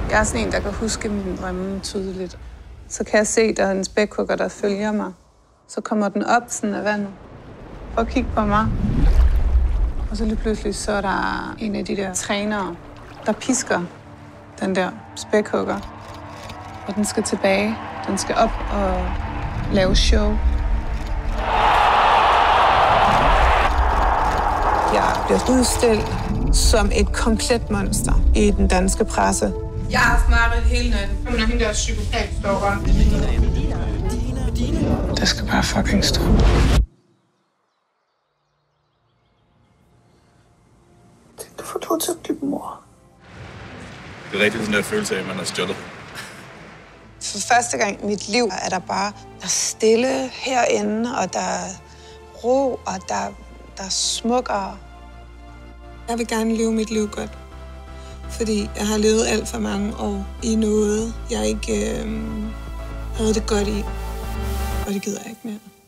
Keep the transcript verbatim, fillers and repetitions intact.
Jeg er sådan en, der kan huske mine drømme tydeligt. Så kan jeg se, at der er en spækhugger, der følger mig. Så kommer den op sådan af vandet og kigger på mig. Og så lige pludselig så er der en af de der trænere, der pisker den der spækhugger. Og den skal tilbage. Den skal op og lave show. Jeg bliver udstillet som et komplet monster i den danske presse. Jeg har haft mareridt hele natten. Når hende der psykopat står rundt. Det skal bare fucking stå. Du får lov til at blive mor. Det er rigtig sådan der følelse af, at man har stjålet. For første gang i mit liv er der bare der er stille herinde, og der er ro, og der, der er smukkere. Jeg vil gerne leve mit liv godt, fordi jeg har levet alt for mange år i noget, jeg ikke øh, havde det godt i, og det gider jeg ikke mere.